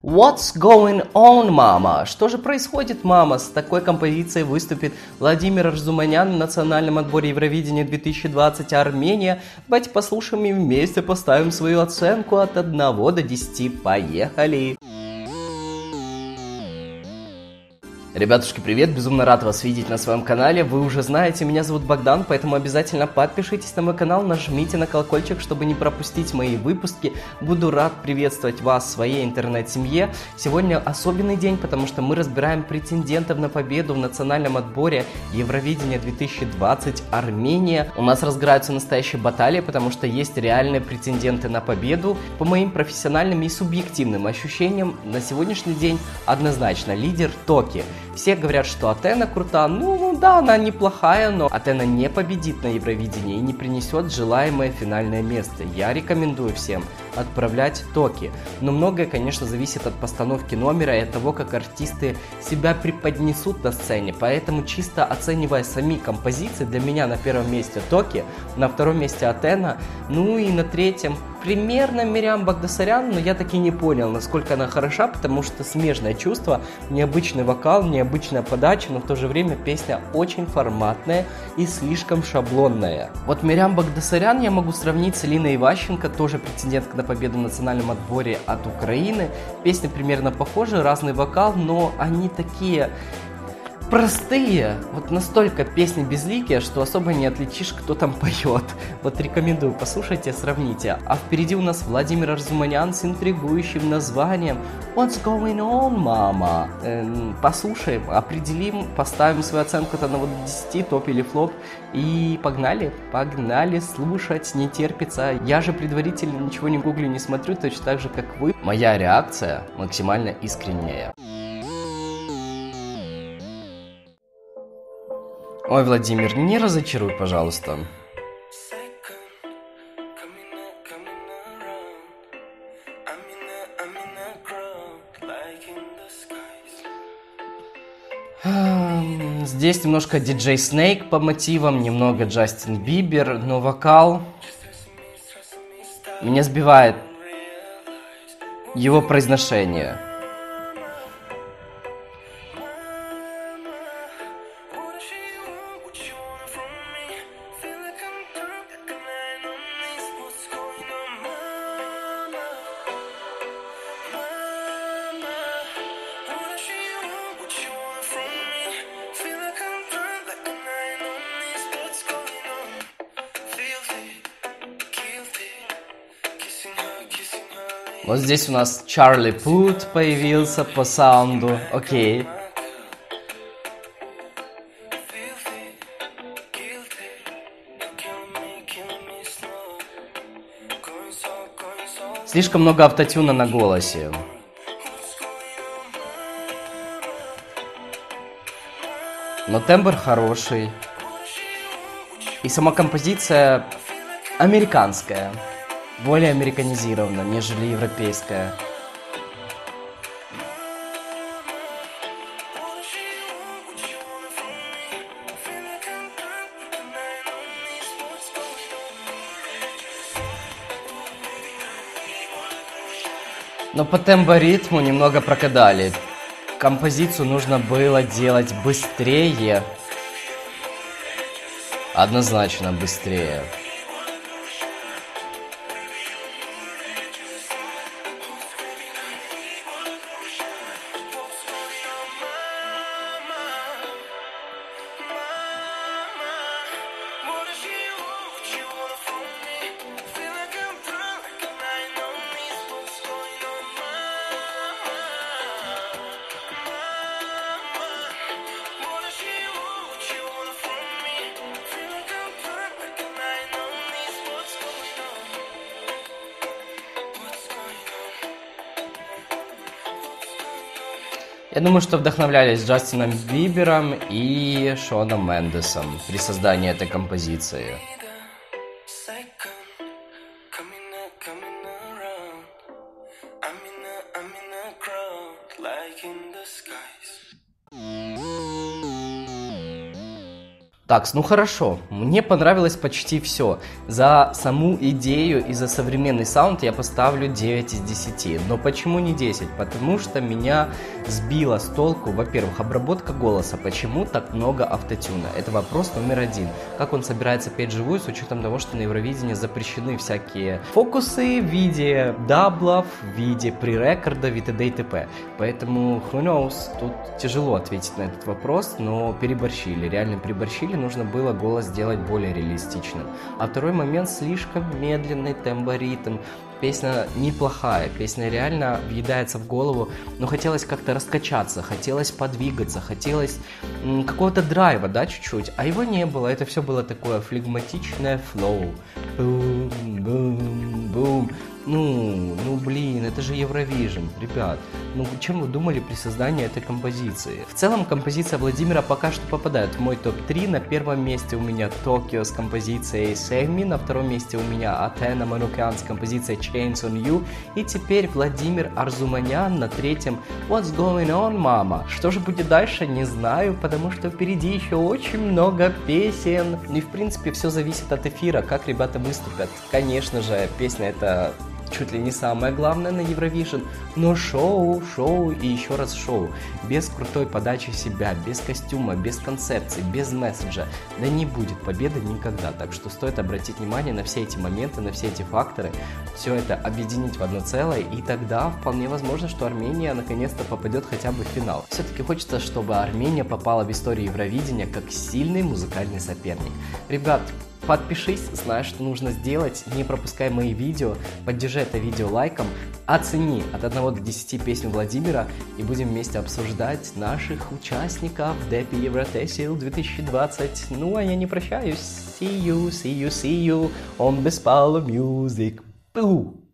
What's going on, мама? Что же происходит, мама? С такой композицией выступит Владимир Арзуманян в национальном отборе Евровидения 2020 Армения. Давайте послушаем и вместе поставим свою оценку от 1 до 10. Поехали! Ребятушки, привет! Безумно рад вас видеть на своем канале. Вы уже знаете, меня зовут Богдан, поэтому обязательно подпишитесь на мой канал, нажмите на колокольчик, чтобы не пропустить мои выпуски. Буду рад приветствовать вас в своей интернет-семье. Сегодня особенный день, потому что мы разбираем претендентов на победу в национальном отборе Евровидения 2020 Армения. У нас разгораются настоящие баталии, потому что есть реальные претенденты на победу. По моим профессиональным и субъективным ощущениям, на сегодняшний день однозначно лидер Токи. Все говорят, что Атена крута, ну да, она неплохая, но Атена не победит на Евровидении и не принесет желаемое финальное место. Я рекомендую всем отправлять Токи. Но многое, конечно, зависит от постановки номера и от того, как артисты себя преподнесут на сцене. Поэтому, чисто оценивая сами композиции, для меня на первом месте Токи, на втором месте Атена, ну и на третьем примерно Мириам Багдасарян, но я таки не понял, насколько она хороша, потому что смежное чувство, необычный вокал, необычная подача, но в то же время песня очень форматная и слишком шаблонная. Вот Мириам Багдасарян я могу сравнить с Алиной Иващенко, тоже претендентка на победу в национальном отборе от Украины. Песня примерно похожа, разный вокал, но они такие простые, вот настолько песни безликие, что особо не отличишь, кто там поет. Вот рекомендую, послушайте, сравните. А впереди у нас Владимир Арзуманян с интригующим названием What's going on, мама? Послушаем, определим, поставим свою оценку от 1 до 10, топ или флоп. И погнали, погнали слушать, не терпится. Я же предварительно ничего не гуглю, не смотрю, точно так же, как вы. Моя реакция максимально искренняя. Ой, Владимир, не разочаруй, пожалуйста. Здесь немножко DJ Snake по мотивам, немного Джастин Бибер, но вокал меня сбивает его произношение. Вот здесь у нас Чарли Пут появился по саунду, окей. Слишком много автотюна на голосе. Но тембр хороший. И сама композиция американская. Более американизирована, нежели европейская. Но по темпо-ритму немного прокадали. Композицию нужно было делать быстрее. Однозначно быстрее. Я думаю, что вдохновлялись Джастином Бибером и Шоном Мендесом при создании этой композиции. Так, ну хорошо, мне понравилось почти все. За саму идею и за современный саунд я поставлю 9 из 10. Но почему не 10? Потому что меня сбила с толку, во-первых, обработка голоса. Почему так много автотюна? Это вопрос номер один. Как он собирается петь живую, с учетом того, что на Евровидении запрещены всякие фокусы в виде даблов, в виде пререкордов и т.д. и т.п. Поэтому, who knows, тут тяжело ответить на этот вопрос, но переборщили, реально переборщили. Нужно было голос сделать более реалистичным. А второй момент — слишком медленный темборитм. Песня неплохая, песня реально въедается в голову, но хотелось как-то раскачаться, хотелось подвигаться, хотелось какого-то драйва, да, чуть-чуть, а его не было, это все было такое флегматичное флоу. Бум, бум, бум. Ну, блин, это же Евровижн, ребят. Ну, чем вы думали при создании этой композиции? В целом, композиция Владимира пока что попадает в мой топ-3. На первом месте у меня Токио с композицией Save Me, на втором месте у меня Атена Манукян с композицией Chains on You, и теперь Владимир Арзуманян на третьем What's Going On, Mama. Что же будет дальше, не знаю, потому что впереди еще очень много песен. И, в принципе, все зависит от эфира, как ребята выступят. Конечно же, песня это чуть ли не самое главное на Евровижн, но шоу и еще раз шоу. Без крутой подачи себя, без костюма, без концепции, без месседжа, да не будет победы никогда. Так что стоит обратить внимание на все эти моменты, на все эти факторы, все это объединить в одно целое, и тогда вполне возможно, что Армения наконец-то попадет хотя бы в финал. Все-таки хочется, чтобы Армения попала в историю Евровидения как сильный музыкальный соперник. Ребят, подпишись, знаешь, что нужно сделать, не пропускай мои видео, поддержи это видео лайком, оцени от 1 до 10 песню Владимира, и будем вместе обсуждать наших участников Депи Евротесил 2020. Ну, а я не прощаюсь. See you on Bespalo Music. Пу!